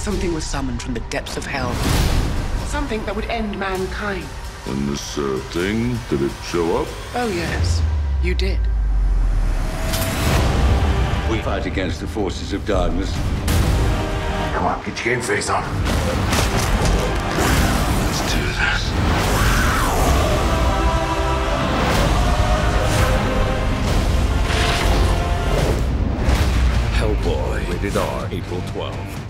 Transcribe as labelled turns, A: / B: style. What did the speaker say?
A: Something was summoned from the depths of hell. Something that would end mankind.
B: And this thing, did it show up?
A: Oh, yes. You did.
C: We fight against the forces of darkness.
D: Come on, get your game face on.
B: Let's do this.
E: Hellboy, rated R, April 12.